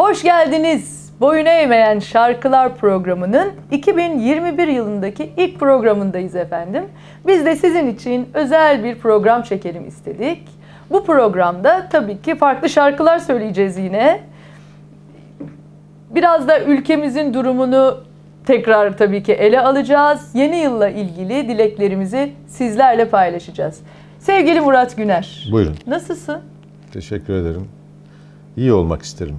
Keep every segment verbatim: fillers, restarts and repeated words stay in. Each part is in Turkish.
Hoş geldiniz. Boyun eğmeyen şarkılar programının iki bin yirmi bir yılındaki ilk programındayız efendim. Biz de sizin için özel bir program çekelim istedik. Bu programda tabii ki farklı şarkılar söyleyeceğiz yine. Biraz da ülkemizin durumunu tekrar tabii ki ele alacağız. Yeni yılla ilgili dileklerimizi sizlerle paylaşacağız. Sevgili Murat Güner. Buyurun. Nasılsın? Teşekkür ederim. İyi olmak isterim.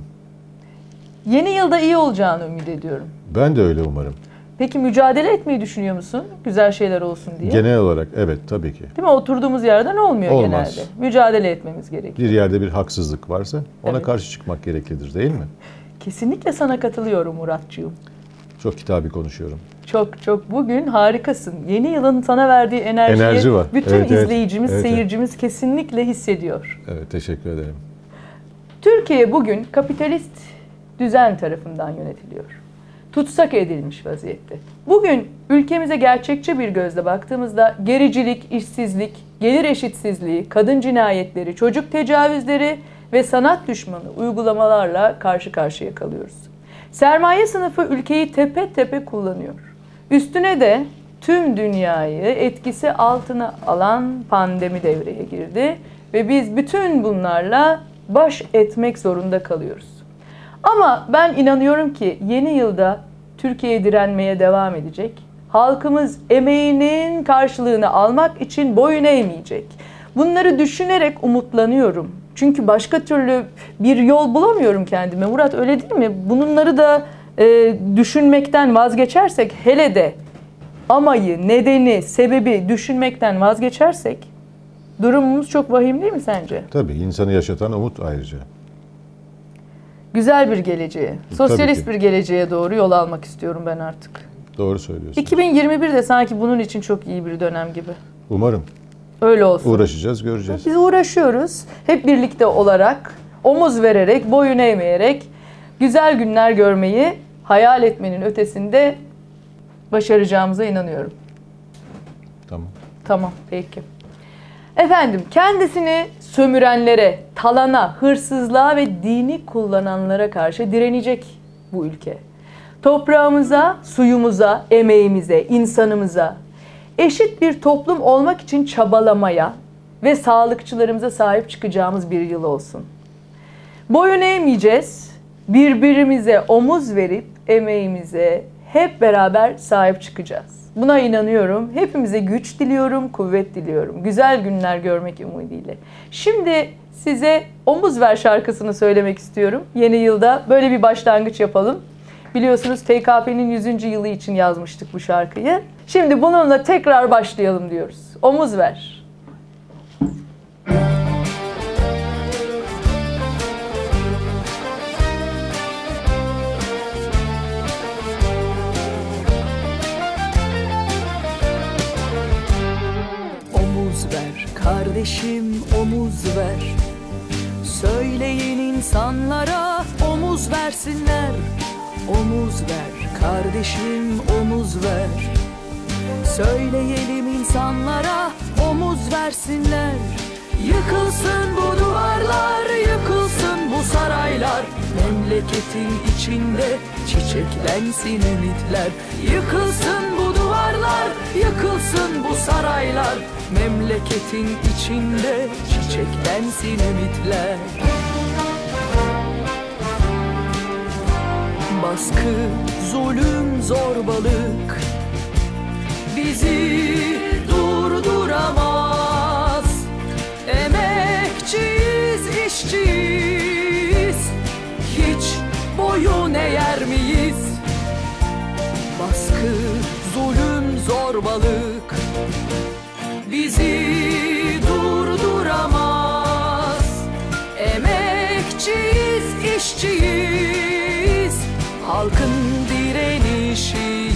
Yeni yılda iyi olacağını ümit ediyorum. Ben de öyle umarım. Peki mücadele etmeyi düşünüyor musun? Güzel şeyler olsun diye. Genel olarak evet tabii ki. Değil mi? Oturduğumuz yerden olmuyor Olmaz. genelde. Mücadele etmemiz gerekiyor. Bir yerde bir haksızlık varsa ona Evet. karşı çıkmak gereklidir değil mi? Kesinlikle sana katılıyorum Muratçığım. Çok kitabi konuşuyorum. Çok çok bugün harikasın. Yeni yılın sana verdiği enerjiyi Enerji var. bütün Evet, evet. izleyicimiz, Evet, evet. seyircimiz kesinlikle hissediyor. Evet, teşekkür ederim. Türkiye bugün kapitalist düzen tarafından yönetiliyor. Tutsak edilmiş vaziyette. Bugün ülkemize gerçekçi bir gözle baktığımızda gericilik, işsizlik, gelir eşitsizliği, kadın cinayetleri, çocuk tecavüzleri ve sanat düşmanı uygulamalarla karşı karşıya kalıyoruz. Sermaye sınıfı ülkeyi tepe tepe kullanıyor. Üstüne de tüm dünyayı etkisi altına alan pandemi devreye girdi ve biz bütün bunlarla baş etmek zorunda kalıyoruz. Ama ben inanıyorum ki yeni yılda Türkiye direnmeye devam edecek. Halkımız emeğinin karşılığını almak için boyun eğmeyecek. Bunları düşünerek umutlanıyorum. Çünkü başka türlü bir yol bulamıyorum kendime. Murat öyle değil mi? Bunları da e, düşünmekten vazgeçersek, hele de amayı, nedeni, sebebi düşünmekten vazgeçersek durumumuz çok vahim değil mi sence? Tabii insanı yaşatan umut ayrıca. Güzel bir geleceğe, sosyalist bir geleceğe doğru yol almak istiyorum ben artık. Doğru söylüyorsun. iki bin yirmi bir de sanki bunun için çok iyi bir dönem gibi. Umarım. Öyle olsun. Uğraşacağız, göreceğiz. Biz uğraşıyoruz. Hep birlikte olarak, omuz vererek, boyun eğmeyerek güzel günler görmeyi hayal etmenin ötesinde başaracağımıza inanıyorum. Tamam. Tamam, peki. Efendim, kendisini sömürenlere, talana, hırsızlığa ve dini kullananlara karşı direnecek bu ülke. Toprağımıza, suyumuza, emeğimize, insanımıza, eşit bir toplum olmak için çabalamaya ve sağlıkçılarımıza sahip çıkacağımız bir yıl olsun. Boyun eğmeyeceğiz, birbirimize omuz verip emeğimize hep beraber sahip çıkacağız. Buna inanıyorum. Hepimize güç diliyorum, kuvvet diliyorum. Güzel günler görmek ümidiyle. Şimdi size Omuz Ver şarkısını söylemek istiyorum. Yeni yılda böyle bir başlangıç yapalım. Biliyorsunuz T K P'nin yüzüncü yılı için yazmıştık bu şarkıyı. Şimdi bununla tekrar başlayalım diyoruz. Omuz ver. Omuz ver kardeşim, omuz ver. Söyleyin insanlara omuz versinler. Omuz ver kardeşim, omuz ver. Söyleyelim insanlara omuz versinler. Yıkılsın bu duvarlar, yıkılsın bu saraylar. Memleketin içinde çiçeklensin ümitler. Yıkılsın bu duvarlar, yıkılsın bu saraylar. Memleketin içinde çiçeklensin ümitler. Baskı, zulüm, zorbalık bizi durduramaz. Emekçiyiz, işçiyiz, hiç boyun eğer miyiz? Baskı, zulüm, zorbalık bizi durduramaz. Emekçiyiz, işçiyiz, halkın direnişiyiz.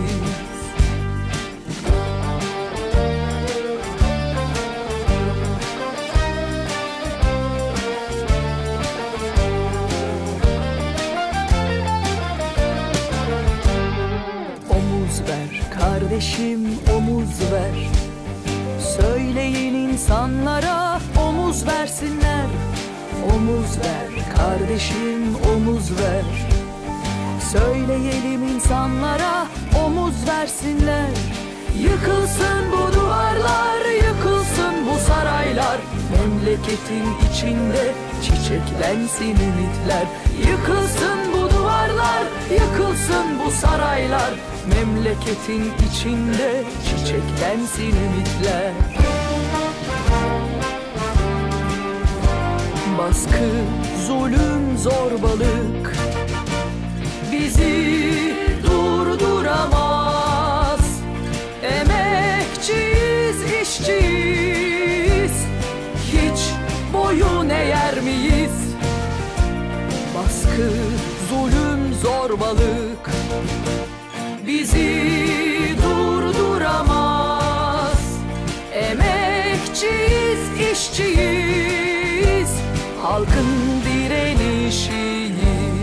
Omuz ver kardeşim, omuz ver. Söyleyin insanlara omuz versinler. Omuz ver kardeşim, omuz ver. Söyleyelim insanlara, omuz versinler. Yıkılsın bu duvarlar, yıkılsın bu saraylar. Memleketin içinde çiçeklensin ümitler. Yıkılsın bu duvarlar, yıkılsın bu saraylar. Memleketin içinde çiçeklensin ümitler. Baskı, zulüm, zorbalık bizi durduramaz. Emekçiyiz, işçiyiz, hiç boyun eğer miyiz? Baskı, zulüm, zorbalık bizi durduramaz. Emekçiyiz, işçiyiz, halkın direnişiyiz.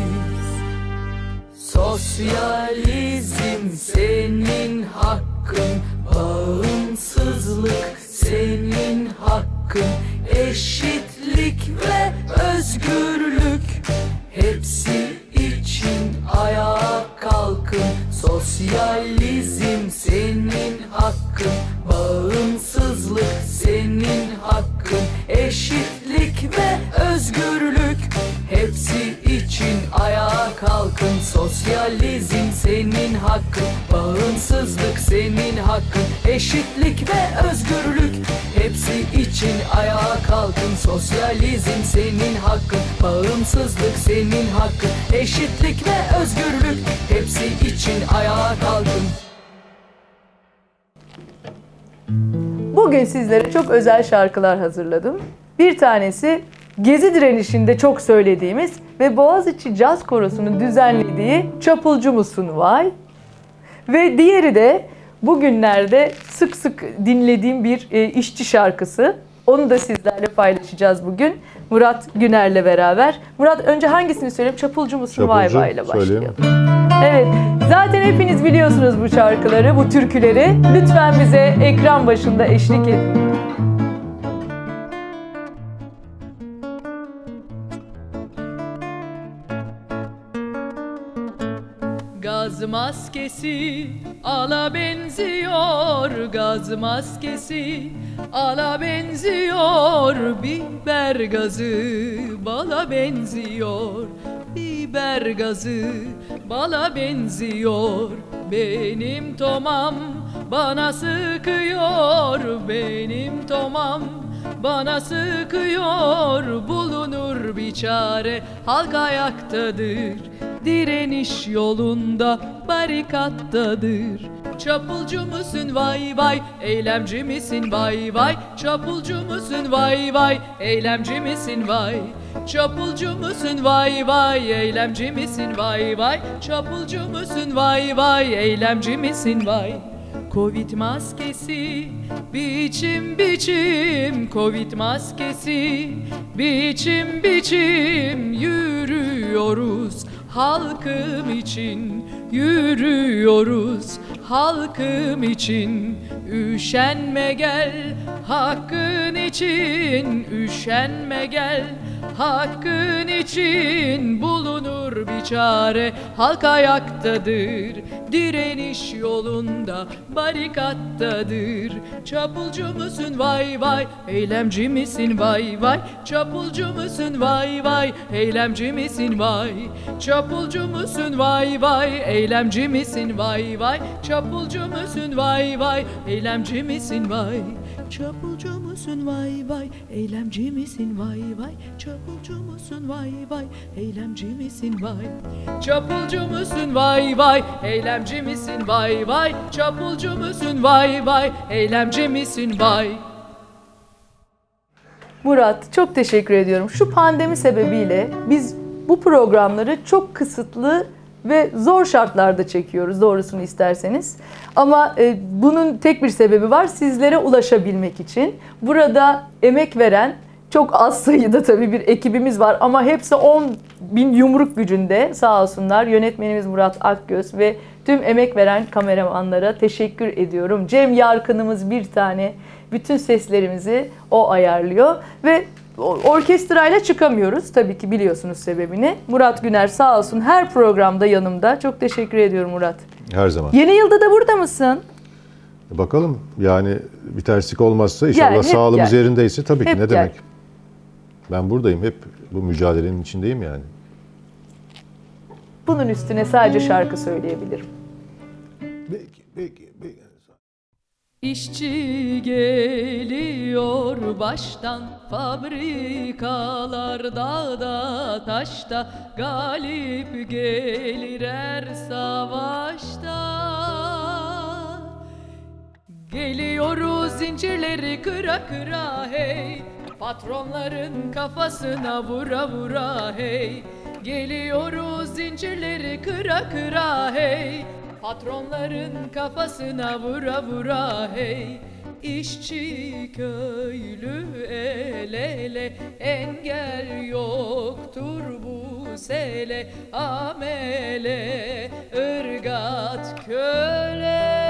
Sosyalizm senin hakkın, bağımsızlık senin hakkın, eşitlik ve özgürlük hepsi için ayağa kalkın. Sosyalizm senin hakkın, bağımsızlık senin hakkın, eşitlik ve özgürlük hepsi için ayağa kalkın. Sosyalizm senin hakkın, bağımsızlık senin hakkın, eşitlik ve özgürlük hepsi için ayağa kalkın. Sosyalizm senin hakkın, bağımsızlık senin hakkın, eşitlik ve özgürlük hepsi için ayağa kalkın. Bugün sizlere çok özel şarkılar hazırladım. Bir tanesi Gezi direnişinde çok söylediğimiz ve Boğaziçi Caz Korosu'nun düzenlediği Çapulcu Musun Vay. Ve diğeri de bugünlerde sık sık dinlediğim bir e, işçi şarkısı. Onu da sizlerle paylaşacağız bugün Murat Güner'le beraber. Murat, önce hangisini söyleyeyim? Çapulcu Musun Çapulcu, Vay Vay ile başlayalım. söyleyeyim. Evet, zaten hepiniz biliyorsunuz bu şarkıları, bu türküleri. Lütfen bize ekran başında eşlik edin. Gaz maskesi ala benziyor, gaz maskesi ala benziyor, biber gazı bala benziyor, biber gazı bala benziyor. Benim tomam bana sıkıyor, benim tomam bana sıkıyor. Bulunur bir çare, halk ayaktadır, direniş yolunda barikattadır. Çapulcu musun vay vay, eylemci misin vay vay? Çapulcu musun vay vay, eylemci misin vay? Çapulcu musun vay vay, eylemci misin vay vay? Çapulcu musun vay vay, eylemci misin vay? Covid maskesi biçim biçim, Covid maskesi biçim biçim, yürüyoruz halkım için, yürüyoruz halkım için. Üşenme gel hakkın için, üşenme gel hakkın için. Bulunur bir çare, halk ayaktadır, direniş yolunda barikattadır. Çapulcu musun vay vay, eylemci misin vay vay? Çapulcu musun vay vay, eylemci misin vay? Çapulcu musun vay vay, eylemci misin vay vay? Çapulcu musun vay vay, eylemci misin vay? Çapulcu musun vay vay, eylemci misin vay vay? Çapulcu musun vay vay, eylemci misin vay? Çapulcu musun vay vay, eylemci misin vay vay? Çapulcu musun vay vay, eylemci misin vay? Murat, çok teşekkür ediyorum. Şu pandemi sebebiyle biz bu programları çok kısıtlı ve zor şartlarda çekiyoruz, doğrusunu isterseniz. Ama e, bunun tek bir sebebi var, sizlere ulaşabilmek için. Burada emek veren çok az sayıda tabii bir ekibimiz var ama hepsi on bin yumruk gücünde, sağ olsunlar. Yönetmenimiz Murat Akgöz ve tüm emek veren kameramanlara teşekkür ediyorum. Cem Yarkın'ımız bir tane, bütün seslerimizi o ayarlıyor ve orkestrayla çıkamıyoruz. Tabii ki biliyorsunuz sebebini. Murat Güner sağ olsun her programda yanımda. Çok teşekkür ediyorum Murat. Her zaman. Yeni yılda da burada mısın? Bakalım yani bir terslik olmazsa inşallah Gel, hep sağlığımız gel. yerindeyse tabii Hep ki ne gel. demek. Ben buradayım, hep bu mücadelenin içindeyim yani. Bunun üstüne sadece şarkı söyleyebilirim. Peki, peki, peki. İşçi geliyor baştan, fabrikalar dağda taşta, galip gelir her savaşta. Geliyoruz zincirleri kıra kıra hey, patronların kafasına vura vura hey. Geliyoruz zincirleri kıra kıra hey, patronların kafasına vura vura hey. İşçi köylü el ele, engel yoktur bu sele, amele ırgat köle.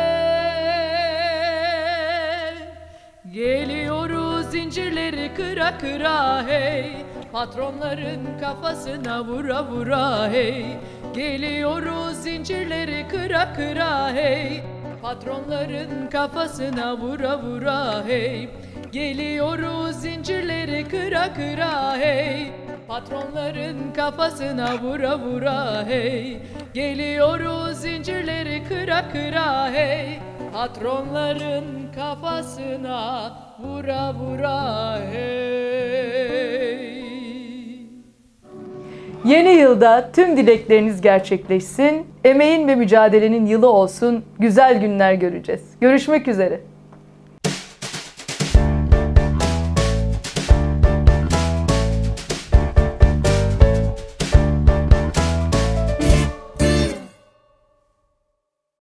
Geliyoruz zincirleri kıra kıra hey, patronların kafasına vura vura hey. Geliyoruz zincirleri kıra kıra hey, patronların kafasına vura vura hey. Geliyoruz zincirleri kıra kıra hey, patronların kafasına vura vura hey. Geliyoruz zincirleri kıra kıra hey, patronların kafasına vura vura hey. Yeni yılda tüm dilekleriniz gerçekleşsin. Emeğin ve mücadelenin yılı olsun. Güzel günler göreceğiz. Görüşmek üzere.